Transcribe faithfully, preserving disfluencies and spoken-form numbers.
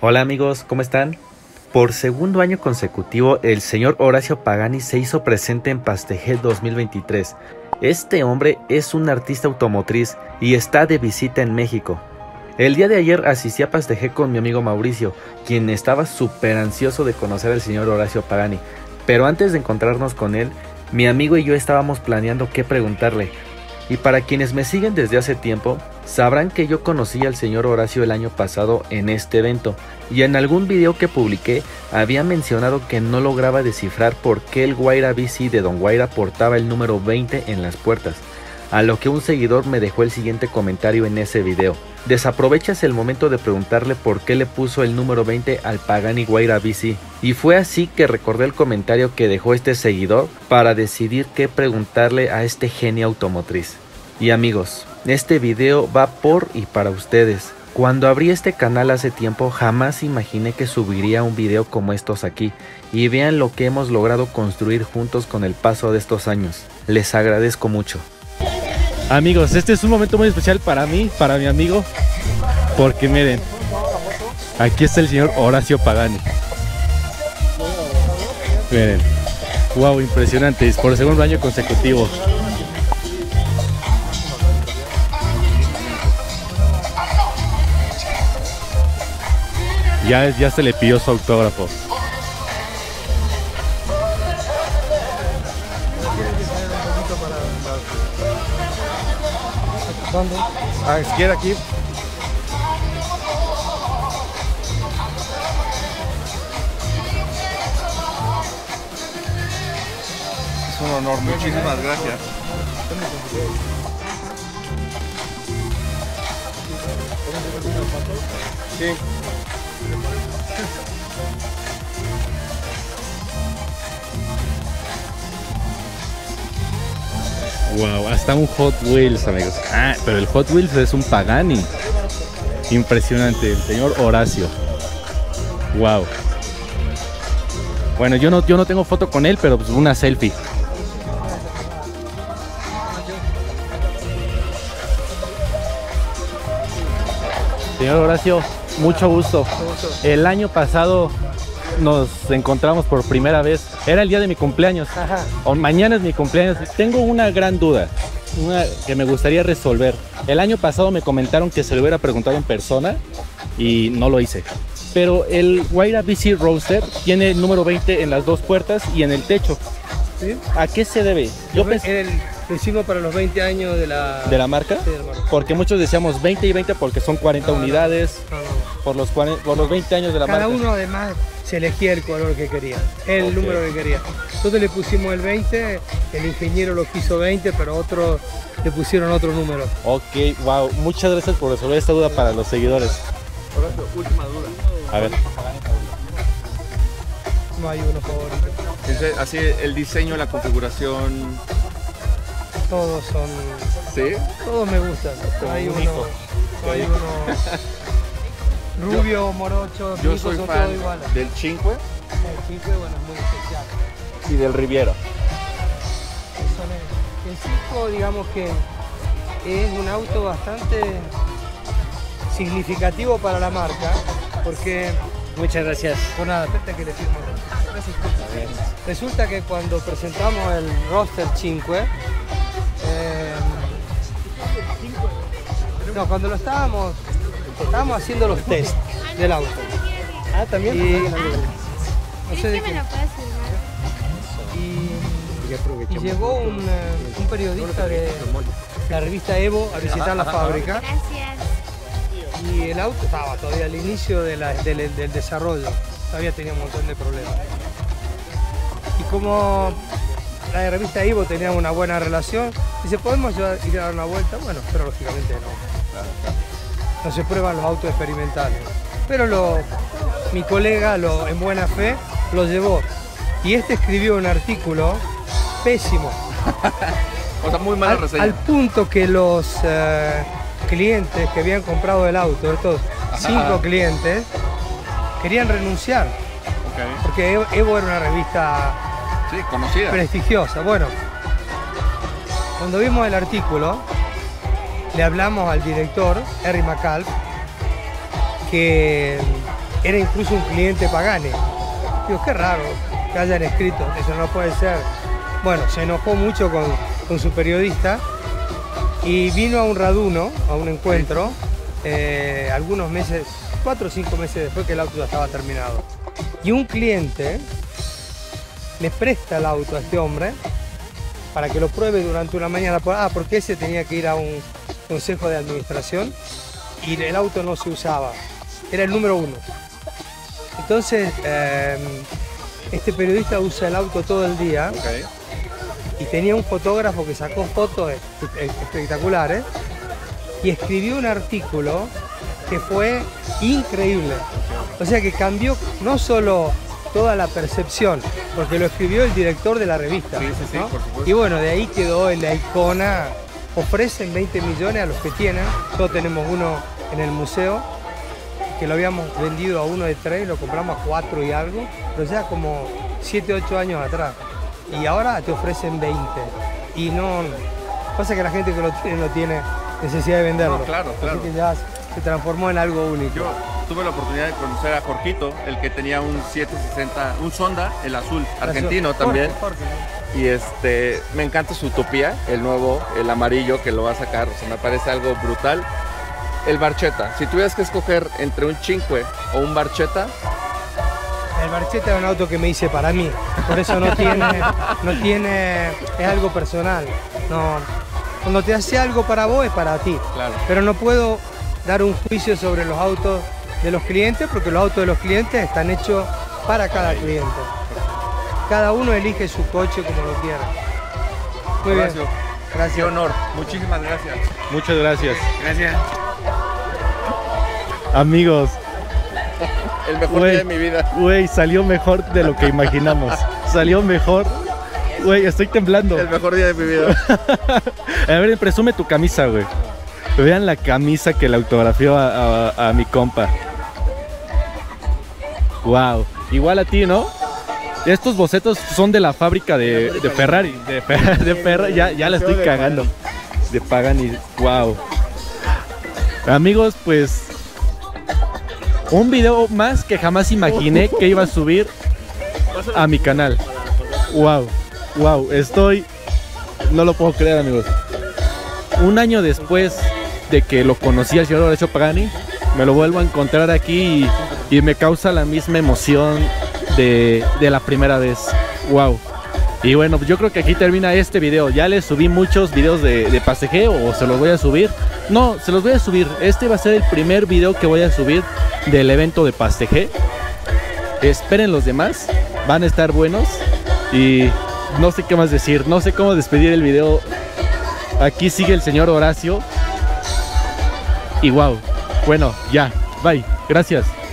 Hola amigos, ¿cómo están? Por segundo año consecutivo, el señor Horacio Pagani se hizo presente en Pastejel dos mil veintitrés. Este hombre es un artista automotriz y está de visita en México. El día de ayer asistí a Pastejel con mi amigo Mauricio, quien estaba súper ansioso de conocer al señor Horacio Pagani. Pero antes de encontrarnos con él, mi amigo y yo estábamos planeando qué preguntarle. Y para quienes me siguen desde hace tiempo, sabrán que yo conocí al señor Horacio el año pasado en este evento, y en algún video que publiqué había mencionado que no lograba descifrar por qué el Guaira B C de Don Guaira portaba el número veinte en las puertas, a lo que un seguidor me dejó el siguiente comentario en ese video: desaprovechas el momento de preguntarle por qué le puso el número veinte al Pagani Guaira B C. Y fue así que recordé el comentario que dejó este seguidor para decidir qué preguntarle a este genio automotriz. Y amigos, este video va por y para ustedes. Cuando abrí este canal hace tiempo, jamás imaginé que subiría un video como estos aquí, y vean lo que hemos logrado construir juntos con el paso de estos años. Les agradezco mucho. Amigos, este es un momento muy especial para mí, para mi amigo, porque miren, aquí está el señor Horacio Pagani. Miren, wow, impresionante, es por el segundo año consecutivo. Ya, ya se le pidió su autógrafo. ¿Dónde? Ah, si quiere aquí. Es un honor, muchísimas gracias. Sí. Wow, hasta un Hot Wheels, amigos. Ah, pero el Hot Wheels es un Pagani. Impresionante, el señor Horacio. Wow. Bueno, yo no, yo no tengo foto con él, pero pues una selfie. Señor Horacio, mucho gusto. El año pasado nos encontramos por primera vez. Era el día de mi cumpleaños. Ajá. O mañana es mi cumpleaños. Tengo una gran duda, una que me gustaría resolver. El año pasado me comentaron que se lo hubiera preguntado en persona y no lo hice. Pero el Guaira B C Roadster tiene el número veinte en las dos puertas y en el techo. ¿Sí? ¿A qué se debe? Yo pensé... El, lo hicimos para los veinte años de la, ¿De la marca? Sí, de la marca. Porque muchos decíamos veinte y veinte porque son cuarenta no, unidades. No, no, no. Por los, por los veinte años de la Cada marca. uno además se elegía el color que quería, el Okay. número que quería. Nosotros le pusimos el veinte, el ingeniero lo quiso veinte, pero otros le pusieron otro número. Ok, wow. Muchas gracias por resolver esta duda para los seguidores. Horacio, última duda. A ver. No hay uno favorito. Así el diseño, la configuración. Todos son... ¿Sí? Todos me gustan. Hay uno... único. Hay uno... Rubio, morocho, Yo ricos, soy son fan todos iguales. del Cinque El cinco, bueno, es muy especial. Y del Riviera. Son el- El cinco, digamos que es un auto bastante significativo para la marca, porque... Muchas gracias. Por nada, espérate que le firmo. Gracias. Resulta que cuando presentamos el Roadster cinco, eh, no, cuando lo estábamos, estábamos haciendo los test del auto. Ah, también. Y, no sé de qué. Y, y llegó un, eh, un periodista de la revista Evo a visitar la fábrica. Gracias. Y el auto estaba todavía al inicio de la- del, del desarrollo, todavía tenía un montón de problemas. Y como la revista Evo tenía una buena relación, dice, ¿podemos llevar- ir a dar una vuelta? Bueno, pero lógicamente no. No se prueban los autos experimentales. Pero lo, mi colega, lo, en buena fe, lo llevó. Y este escribió un artículo pésimo. O sea, muy mala Al, reseña. al punto que los eh, clientes que habían comprado el auto, estos cinco clientes, querían renunciar, Okay. porque Evo, Evo era una revista Sí, conocida. prestigiosa. Bueno, cuando vimos el artículo, le hablamos al director, Harry McCall, que era incluso un cliente Pagani. Digo, qué raro que hayan escrito, eso no puede ser. Bueno, se enojó mucho con, con su periodista y vino a un raduno, a un encuentro, eh, algunos meses, cuatro o cinco meses después que el auto ya estaba terminado. Y un cliente le presta el auto a este hombre para que lo pruebe durante una mañana. Ah, porque ese tenía que ir a un consejo de administración y el auto no se usaba, era el número uno. Entonces, eh, este periodista usa el auto todo el día. Okay. Y tenía un fotógrafo que sacó fotos espectaculares y escribió un artículo que fue increíble. O sea que cambió no solo toda la percepción, porque lo escribió el director de la revista. Sí, sí, sí, ¿no? por supuesto. Y bueno, de ahí quedó en la icona. Ofrecen veinte millones a los que tienen. Todos tenemos uno en el museo, que lo habíamos vendido a uno de tres, lo compramos a cuatro y algo, pero ya como siete, ocho años atrás. Y ahora te ofrecen veinte. Y no... Pasa que la gente que lo tiene no tiene necesidad de venderlo. No, claro, claro. Así que ya se transformó en algo único. Yo tuve la oportunidad de conocer a Jorgito, el que tenía un siete sesenta, un Sonda, el azul, argentino Jorge, también. Jorge. Y este, me encanta su Utopía, el nuevo, el amarillo que lo va a sacar, o sea, me parece algo brutal. El Barchetta, si tuvieras que escoger entre un Cinque o un Barchetta. El Barchetta es un auto que me hice para mí, por eso no tiene, no tiene, es algo personal. No, cuando te hace algo para vos es para ti. Claro. Pero no puedo dar un juicio sobre los autos de los clientes porque los autos de los clientes están hechos para cada cliente. Cada uno elige su coche como lo quiera. Muy Horacio, bien. Qué Gracias. honor, muchísimas gracias. Muchas gracias. Gracias. Amigos, El mejor Güey. día de mi vida. güey, salió mejor de lo que imaginamos. Salió mejor. Güey, estoy temblando. El mejor día de mi vida. A ver, presume tu camisa, güey. Vean la camisa que le autografió a, a- a mi compa. Wow. Igual a ti, ¿no? Estos bocetos son de la fábrica de, de Ferrari. De, Fer- de Ferrari. Ya, ya la estoy cagando. De Pagani. Wow. Amigos, pues... un video más que jamás imaginé que iba a subir a mi canal. Wow. Wow. Estoy... no lo puedo creer, amigos. Un año después de que lo conocí al señor Horacio Pagani, me lo vuelvo a encontrar aquí y, y me causa la misma emoción de, de la primera vez. Wow. Y bueno, yo creo que aquí termina este video. Ya les subí muchos videos de, de pasejeo, o se los voy a subir. No, se los voy a subir. Este va a ser el primer video que voy a subir del evento de Pastejé. Esperen los demás, van a estar buenos. Y no sé qué más decir, no sé cómo despedir el video. Aquí sigue el señor Horacio. Y wow, bueno, ya, bye, gracias.